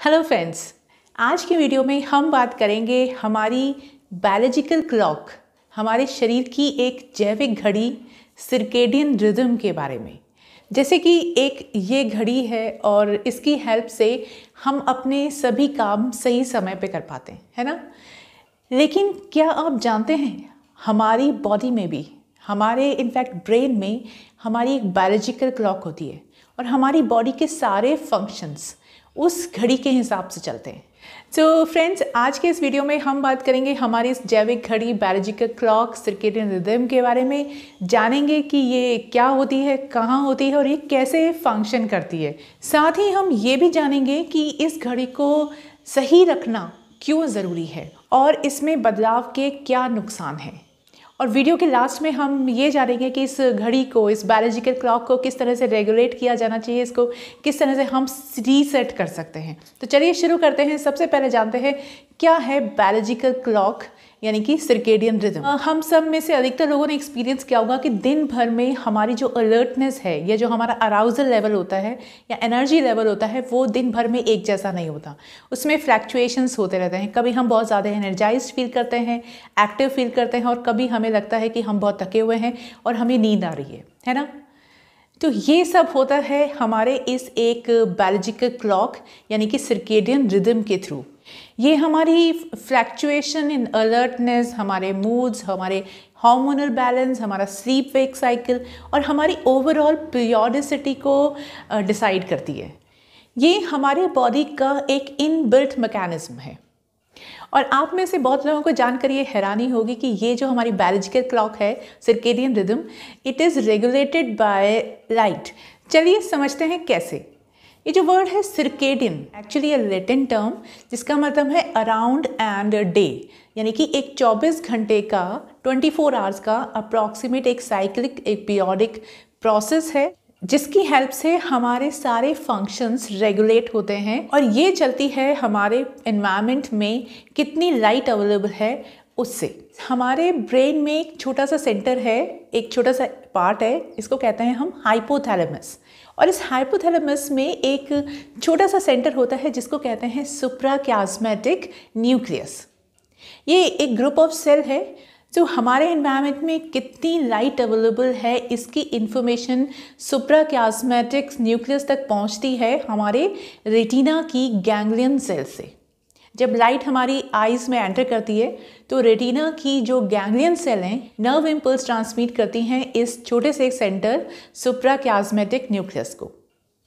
Hello friends, आज की video में हम बात करेंगे हमारी बायोलॉजिकल क्लॉक, हमारे शरीर की एक जैविक घड़ी सर्केडियन रिदम के बारे में। जैसे कि एक ये घड़ी है और इसकी हेल्प से हम अपने सभी काम सही समय पे कर पाते हैं, है ना। लेकिन क्या आप जानते हैं हमारी बॉडी में भी, हमारे इनफैक्ट ब्रेन में हमारी एक बायोलॉजिकल क्लॉक होती है और हमारी बॉडी के सारे फंक्शंस उस घड़ी के हिसाब से चलते हैं। तो फ्रेंड्स, आज के इस वीडियो में हम बात करेंगे हमारी इस जैविक घड़ी बायोलॉजिकल क्लॉक सर्केडियन रिदम के बारे में। जानेंगे कि ये क्या होती है, कहाँ होती है और ये कैसे फंक्शन करती है। साथ ही हम ये भी जानेंगे कि इस घड़ी को सही रखना क्यों ज़रूरी है और इसमें बदलाव के क्या नुकसान हैं। और वीडियो के लास्ट में हम ये जानेंगे कि इस घड़ी को, इस बायोलॉजिकल क्लॉक को किस तरह से रेगुलेट किया जाना चाहिए, इसको किस तरह से हम रीसेट कर सकते हैं। तो चलिए शुरू करते हैं। सबसे पहले जानते हैं क्या है बायोलॉजिकल क्लॉक यानी कि सर्केडियन रिदम। हम सब में से अधिकतर लोगों ने एक्सपीरियंस किया होगा कि दिन भर में हमारी जो अलर्टनेस है या जो हमारा अराउजल लेवल होता है या एनर्जी लेवल होता है वो दिन भर में एक जैसा नहीं होता, उसमें फ्लैक्चुएशंस होते रहते हैं। कभी हम बहुत ज़्यादा एनर्जाइज्ड फील करते हैं, एक्टिव फील करते हैं और कभी हमें लगता है कि हम बहुत थके हुए हैं और हमें नींद आ रही है ना। तो ये सब होता है हमारे इस एक बायोलॉजिकल क्लॉक यानी कि सर्केडियन रिदम के थ्रू। ये हमारी फ्लैक्चुएशन इन अलर्टनेस, हमारे मूड्स, हमारे हार्मोनल बैलेंस, हमारा स्लीप वेक साइकिल और हमारी ओवरऑल पीरियोडिसिटी को डिसाइड करती है। ये हमारे बॉडी का एक इनबिल्ट मैकेनिज्म है। और आप में से बहुत लोगों को जानकर ये हैरानी होगी कि ये जो हमारी बायोलॉजिकल क्लॉक है circadian rhythm, it is regulated by light. चलिए समझते हैं कैसे। ये जो वर्ड है सर्केडियन, एक्चुअली ये लैटिन टर्म जिसका मतलब है अराउंड एंड डे, यानी कि एक 24 घंटे का 24 आवर्स का अप्रॉक्सीमेट एक साइक्लिक, एक पीरियोडिक प्रोसेस है जिसकी हेल्प से हमारे सारे फंक्शंस रेगुलेट होते हैं। और ये चलती है हमारे एनवायरनमेंट में कितनी लाइट अवेलेबल है उससे। हमारे ब्रेन में एक छोटा सा सेंटर है, एक छोटा सा पार्ट है, इसको कहते हैं हम हाइपोथैलेमस। और इस हाइपोथैलेमस में एक छोटा सा सेंटर होता है जिसको कहते हैं सुप्राकियास्मेटिक न्यूक्लियस। ये एक ग्रुप ऑफ सेल है जो हमारे एनवायरनमेंट में कितनी लाइट अवेलेबल है इसकी इंफॉर्मेशन सुप्राकियास्मेटिक न्यूक्लियस तक पहुंचती है हमारे रेटिना की गैंग्लियन सेल से। जब लाइट हमारी आईज में एंटर करती है तो रेटिना की जो गैंग्लियन सेल हैं नर्व इम्पल्स ट्रांसमिट करती हैं इस छोटे से एक सेंटर सुप्राकियास्मेटिक न्यूक्लियस को।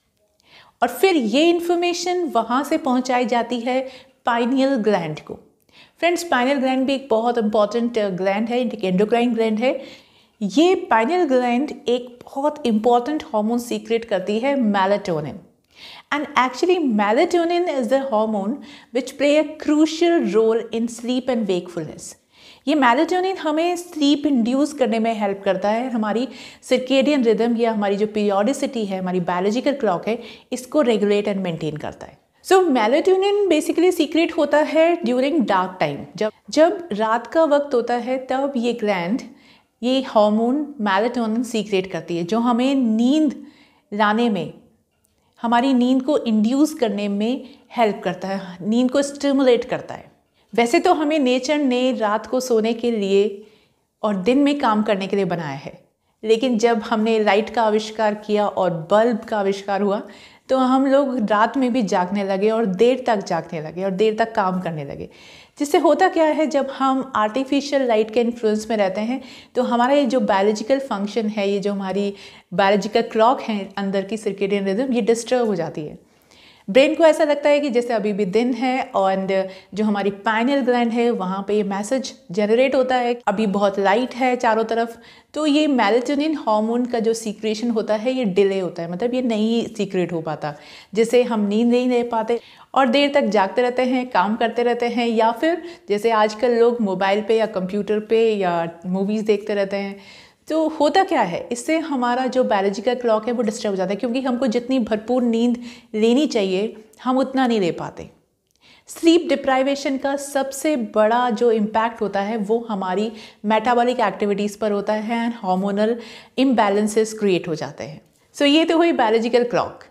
और फिर ये इंफॉर्मेशन वहाँ से पहुँचाई जाती है पाइनियल ग्लैंड को। फ्रेंड्स, पाइनियल ग्लैंड भी एक बहुत इंपॉर्टेंट ग्लैंड है, एक एंडोक्राइन ग्लैंड है। ये पाइनियल ग्लैंड एक बहुत इंपॉर्टेंट हार्मोन सीक्रेट करती है, melatonin. And actually melatonin is the hormone which play a crucial role in sleep and wakefulness. ये मेलाटोनिन हमें स्लीप इंड्यूस करने में हेल्प करता है, हमारी सर्केडियन रिदम या हमारी जो पीरियोडिसिटी है, हमारी बायोलॉजिकल क्लॉक है, इसको रेगुलेट एंड मेंटेन करता है। सो मेलाटोनिन बेसिकली सीक्रेट होता है ड्यूरिंग डार्क टाइम। जब रात का वक्त होता है तब ये ग्लैंड ये हार्मोन मेलाटोनिन सीक्रेट करती है जो हमें नींद लाने में, हमारी नींद को इंड्यूस करने में हेल्प करता है, नींद को स्टिमुलेट करता है। वैसे तो हमें नेचर ने रात को सोने के लिए और दिन में काम करने के लिए बनाया है, लेकिन जब हमने लाइट का आविष्कार किया और बल्ब का आविष्कार हुआ तो हम लोग रात में भी जागने लगे और देर तक जागने लगे और देर तक काम करने लगे। जिससे होता क्या है, जब हम आर्टिफिशियल लाइट के इन्फ्लुएंस में रहते हैं तो हमारा ये जो बायोलॉजिकल फंक्शन है, ये जो हमारी बायोलॉजिकल क्लॉक है अंदर की सर्केडियन रिदम, ये डिस्टर्ब हो जाती है। ब्रेन को ऐसा लगता है कि जैसे अभी भी दिन है और जो हमारी पाइनियल ग्लैंड है वहाँ पे ये मैसेज जनरेट होता है अभी बहुत लाइट है चारों तरफ। तो ये मेलाटोनिन हार्मोन का जो सीक्रेशन होता है ये डिले होता है, मतलब ये नहीं सीक्रेट हो पाता, जिससे हम नींद नहीं ले पाते और देर तक जागते रहते हैं, काम करते रहते हैं, या फिर जैसे आजकल लोग मोबाइल पे या कंप्यूटर पे या मूवीज़ देखते रहते हैं। तो होता क्या है, इससे हमारा जो बायोलॉजिकल क्लॉक है वो डिस्टर्ब हो जाता है, क्योंकि हमको जितनी भरपूर नींद लेनी चाहिए हम उतना नहीं ले पाते। स्लीप डिप्राइवेशन का सबसे बड़ा जो इम्पैक्ट होता है वो हमारी मेटाबॉलिक एक्टिविटीज़ पर होता है एंड हार्मोनल इम्बैलेंसेस क्रिएट हो जाते हैं। सो ये तो हुई बायोलॉजिकल क्लॉक।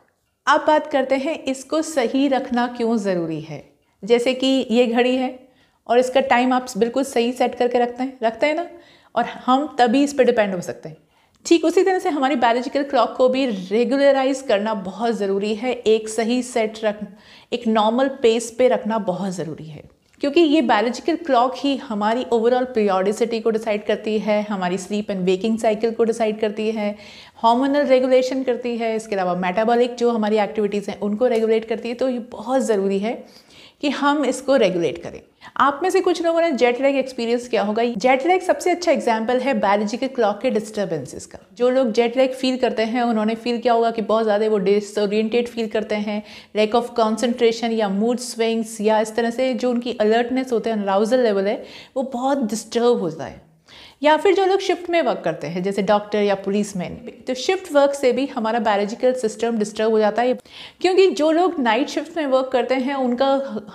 अब बात करते हैं इसको सही रखना क्यों ज़रूरी है। जैसे कि ये घड़ी है और इसका टाइम आप बिल्कुल सही सेट करके रखते हैं ना, और हम तभी इस पर डिपेंड हो सकते हैं। ठीक उसी तरह से हमारी बायोलॉजिकल क्लॉक को भी रेगुलराइज करना बहुत ज़रूरी है। एक सही सेट एक नॉर्मल पेस पे रखना बहुत ज़रूरी है, क्योंकि ये बायोलॉजिकल क्लॉक ही हमारी ओवरऑल पीरियोडिसिटी को डिसाइड करती है, हमारी स्लीप एंड वेकिंग साइकिल को डिसाइड करती है, हार्मोनल रेगुलेशन करती है, इसके अलावा मेटाबॉलिक जो हमारी एक्टिविटीज़ हैं उनको रेगुलेट करती है। तो ये बहुत ज़रूरी है कि हम इसको रेगुलेट करें। आप में से कुछ लोगों ने जेट लैग एक्सपीरियंस किया होगा। जेट लैग सबसे अच्छा एग्जांपल है बायोलॉजिकल क्लॉक के डिस्टर्बेंसेस का। जो लोग जेट लैग फील करते हैं उन्होंने फील किया होगा कि बहुत ज़्यादा वो डिसओरिएंटेड फील करते हैं, लैक ऑफ कंसंट्रेशन या मूड स्विंग्स, या इस तरह से जो उनकी अलर्टनेस होते हैं, अराउजल लेवल है वो बहुत डिस्टर्ब होता है। या फिर जो लोग शिफ्ट में वर्क करते हैं जैसे डॉक्टर या पुलिसमैन, तो शिफ्ट वर्क से भी हमारा बायोलॉजिकल सिस्टम डिस्टर्ब हो जाता है। क्योंकि जो लोग नाइट शिफ्ट में वर्क करते हैं उनका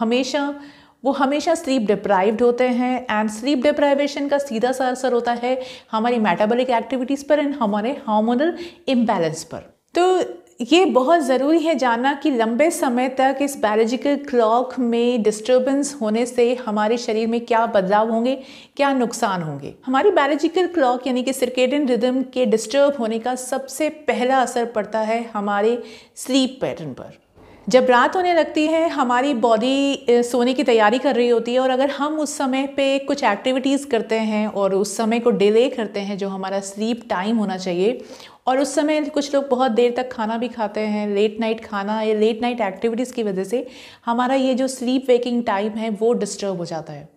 हमेशा स्लीप डिप्राइव्ड होते हैं, एंड स्लीप डिप्राइवेशन का सीधा सा असर होता है हमारी मेटाबॉलिक एक्टिविटीज़ पर एंड हमारे हार्मोनल इम्बैलेंस पर। तो ये बहुत ज़रूरी है जानना कि लंबे समय तक इस बायोलॉजिकल क्लॉक में डिस्टर्बेंस होने से हमारे शरीर में क्या बदलाव होंगे, क्या नुकसान होंगे। हमारी बायोलॉजिकल क्लॉक यानी कि सर्केडियन रिदम के डिस्टर्ब होने का सबसे पहला असर पड़ता है हमारे स्लीप पैटर्न पर। जब रात होने लगती है हमारी बॉडी सोने की तैयारी कर रही होती है, और अगर हम उस समय पे कुछ एक्टिविटीज़ करते हैं और उस समय को डिले करते हैं जो हमारा स्लीप टाइम होना चाहिए, और उस समय कुछ लोग बहुत देर तक खाना भी खाते हैं, लेट नाइट खाना या लेट नाइट एक्टिविटीज़ की वजह से हमारा ये जो स्लीप वेकिंग टाइम है वो डिस्टर्ब हो जाता है।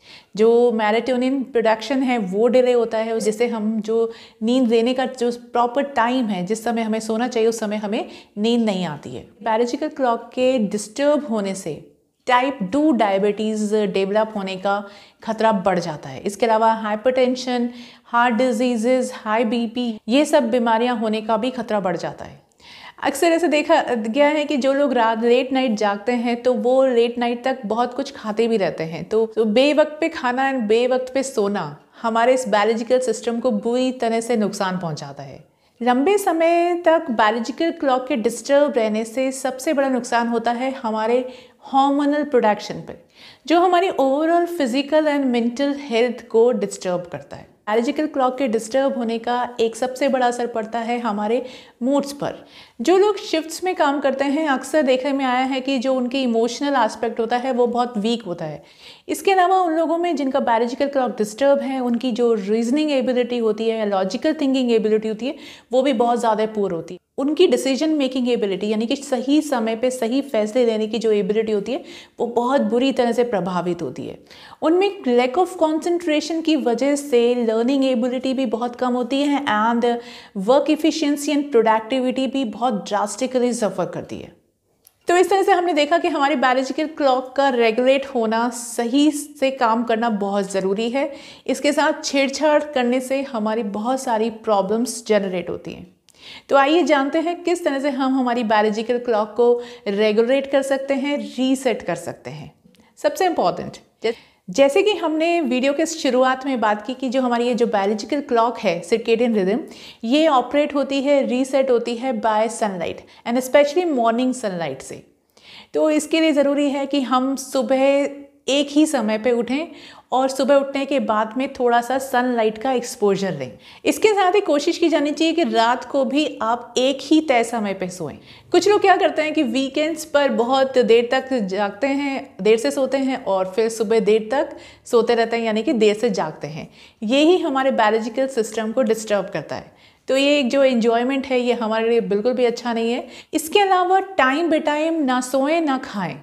जो मेलाटोनिन प्रोडक्शन है वो डिले होता है, जिससे हम जो नींद लेने का जो प्रॉपर टाइम है, जिस समय हमें सोना चाहिए उस समय हमें नींद नहीं आती है। बायोलॉजिकल क्लॉक के डिस्टर्ब होने से टाइप 2 डायबिटीज़ डेवलप होने का खतरा बढ़ जाता है। इसके अलावा hypertension, heart disease, high BP, ये सब बीमारियां होने का भी खतरा बढ़ जाता है। अक्सर ऐसे देखा गया है कि जो लोग रात लेट नाइट जागते हैं तो वो लेट नाइट तक बहुत कुछ खाते भी रहते हैं। तो बेवक्त पे खाना एंड बेवक्त पे सोना हमारे इस बायोलॉजिकल सिस्टम को बुरी तरह से नुकसान पहुंचाता है। लंबे समय तक बायोलॉजिकल क्लॉक के डिस्टर्ब रहने से सबसे बड़ा नुकसान होता है हमारे हार्मोनल प्रोडक्शन पर, जो हमारी overall physical and mental health को डिस्टर्ब करता है। बायोलॉजिकल क्लॉक के डिस्टर्ब होने का एक सबसे बड़ा असर पड़ता है हमारे मूड्स पर। जो लोग शिफ्ट्स में काम करते हैं अक्सर देखने में आया है कि जो उनके इमोशनल एस्पेक्ट होता है वो बहुत वीक होता है। इसके अलावा उन लोगों में जिनका बायोलॉजिकल क्लॉक डिस्टर्ब है उनकी जो रीजनिंग एबिलिटी होती है, लॉजिकल थिंकिंग एबिलिटी होती है, वो भी बहुत ज़्यादा पुअर होती है। उनकी डिसीजन मेकिंग एबिलिटी यानी कि सही समय पे सही फैसले लेने की जो एबिलिटी होती है वो बहुत बुरी तरह से प्रभावित होती है। उनमें लैक ऑफ कंसंट्रेशन की वजह से लर्निंग एबिलिटी भी बहुत कम होती है, and work efficiency and productivity भी बहुत ड्रास्टिकली सफ़र करती है। तो इस तरह से हमने देखा कि हमारी बायोलॉजिकल क्लॉक का रेगुलेट होना, सही से काम करना बहुत ज़रूरी है। इसके साथ छेड़छाड़ करने से हमारी बहुत सारी प्रॉब्लम्स जनरेट होती हैं। तो आइए जानते हैं किस तरह से हम हमारी बायोलॉजिकल क्लॉक को रेगुलेट कर सकते हैं, रीसेट कर सकते हैं। सबसे इम्पॉर्टेंट, जैसे कि हमने वीडियो के शुरुआत में बात की कि जो हमारी ये जो बायोलॉजिकल क्लॉक है सर्केडियन रिदम, ये ऑपरेट होती है, रीसेट होती है by sunlight and specially morning sunlight से। तो इसके लिए ज़रूरी है कि हम सुबह एक ही समय पे उठें और सुबह उठने के बाद में थोड़ा सा सनलाइट का एक्सपोजर लें। इसके साथ ही कोशिश की जानी चाहिए कि रात को भी आप एक ही तय समय पे सोएं। कुछ लोग क्या करते हैं कि वीकेंड्स पर बहुत देर तक जागते हैं, देर से सोते हैं और फिर सुबह देर तक सोते रहते हैं, यानी कि देर से जागते हैं। यही हमारे बायोलॉजिकल सिस्टम को डिस्टर्ब करता है। तो ये एक जो एन्जॉयमेंट है ये हमारे लिए बिल्कुल भी अच्छा नहीं है। इसके अलावा टाइम बे टाइम ना सोएं ना खाएं।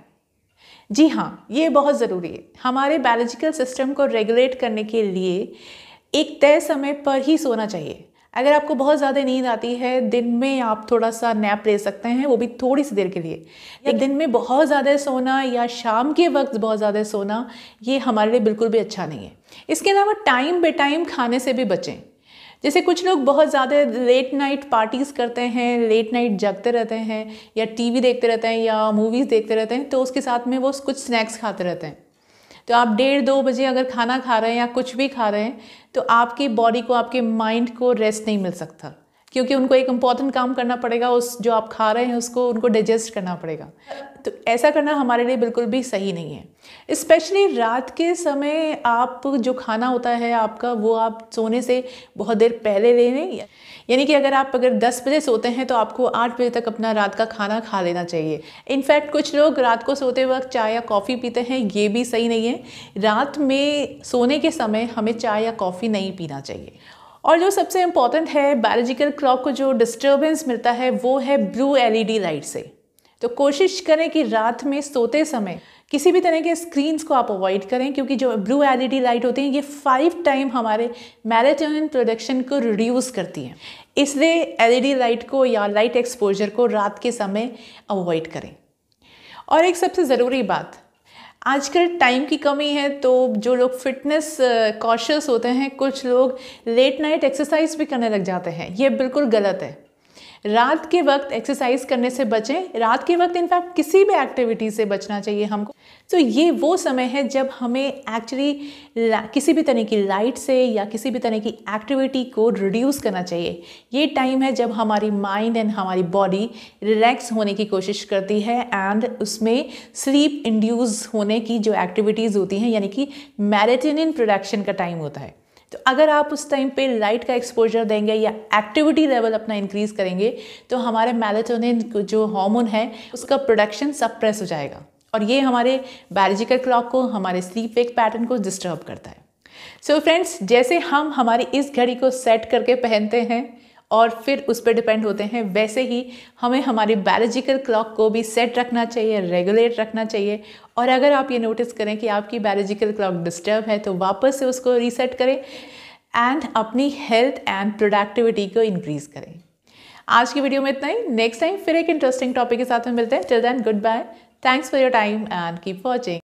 जी हाँ, ये बहुत ज़रूरी है। हमारे बायोलॉजिकल सिस्टम को रेगुलेट करने के लिए एक तय समय पर ही सोना चाहिए। अगर आपको बहुत ज़्यादा नींद आती है, दिन में आप थोड़ा सा नैप ले सकते हैं, वो भी थोड़ी सी देर के लिए। या दिन में बहुत ज़्यादा सोना या शाम के वक्त बहुत ज़्यादा सोना, ये हमारे लिए बिल्कुल भी अच्छा नहीं है। इसके अलावा टाइम बे टाइम खाने से भी बचें। जैसे कुछ लोग बहुत ज़्यादा लेट नाइट पार्टीज़ करते हैं, लेट नाइट जगते रहते हैं या टीवी देखते रहते हैं या मूवीज़ देखते रहते हैं, तो उसके साथ में वो कुछ स्नैक्स खाते रहते हैं। तो आप 1:30-2 बजे अगर खाना खा रहे हैं या कुछ भी खा रहे हैं तो आपकी बॉडी को, आपके माइंड को रेस्ट नहीं मिल सकता। क्योंकि उनको एक इम्पॉर्टेंट काम करना पड़ेगा, उस जो आप खा रहे हैं उसको उनको डाइजेस्ट करना पड़ेगा। तो ऐसा करना हमारे लिए बिल्कुल भी सही नहीं है। स्पेशली रात के समय आप जो खाना होता है आपका, वो आप सोने से बहुत देर पहले ले लें। यानी कि अगर 10 बजे सोते हैं तो आपको 8 बजे तक अपना रात का खाना खा लेना चाहिए। इनफैक्ट कुछ लोग रात को सोते वक्त चाय या कॉफ़ी पीते हैं, ये भी सही नहीं है। रात में सोने के समय हमें चाय या कॉफ़ी नहीं पीना चाहिए। और जो सबसे इम्पॉर्टेंट है, बायोलॉजिकल क्लॉक को जो डिस्टर्बेंस मिलता है वो है ब्लू एलईडी लाइट से। तो कोशिश करें कि रात में सोते समय किसी भी तरह के स्क्रीन्स को आप अवॉइड करें, क्योंकि जो ब्लू एलईडी लाइट होती हैं ये 5 टाइम हमारे मेलाटोनिन प्रोडक्शन को रिड्यूस करती हैं। इसलिए एलईडी लाइट को या लाइट एक्सपोजर को रात के समय अवॉइड करें। और एक सबसे ज़रूरी बात, आजकल टाइम की कमी है, तो जो लोग फिटनेस कॉशियस होते हैं, कुछ लोग लेट नाइट एक्सरसाइज भी करने लग जाते हैं। ये बिल्कुल गलत है। रात के वक्त एक्सरसाइज करने से बचें। रात के वक्त इनफैक्ट किसी भी एक्टिविटी से बचना चाहिए हमको। तो ये वो समय है जब हमें एक्चुअली किसी भी तरह की लाइट से या किसी भी तरह की एक्टिविटी को रिड्यूस करना चाहिए। ये टाइम है जब हमारी माइंड एंड हमारी बॉडी रिलैक्स होने की कोशिश करती है एंड उसमें स्लीप इंड्यूस होने की जो एक्टिविटीज़ होती हैं, यानी कि मेलाटोनिन प्रोडक्शन का टाइम होता है। तो अगर आप उस टाइम पे लाइट का एक्सपोजर देंगे या एक्टिविटी लेवल अपना इंक्रीज़ करेंगे तो हमारे मेलाटोनिन जो हार्मोन है उसका प्रोडक्शन सप्रेस हो जाएगा, और ये हमारे बायोलॉजिकल क्लॉक को, हमारे स्लीप वेक पैटर्न को डिस्टर्ब करता है। सो फ्रेंड्स, जैसे हम हमारी इस घड़ी को सेट करके पहनते हैं और फिर उस पर डिपेंड होते हैं, वैसे ही हमें हमारी बायोलॉजिकल क्लॉक को भी सेट रखना चाहिए, रेगुलेट रखना चाहिए। और अगर आप ये नोटिस करें कि आपकी बायोलॉजिकल क्लॉक डिस्टर्ब है तो वापस से उसको रीसेट करें एंड अपनी हेल्थ एंड प्रोडक्टिविटी को इंक्रीज़ करें। आज की वीडियो में इतना ही। नेक्स्ट टाइम फिर एक इंटरेस्टिंग टॉपिक के साथ में मिलते हैं। Till then, goodbye, thanks for your time and keep watching.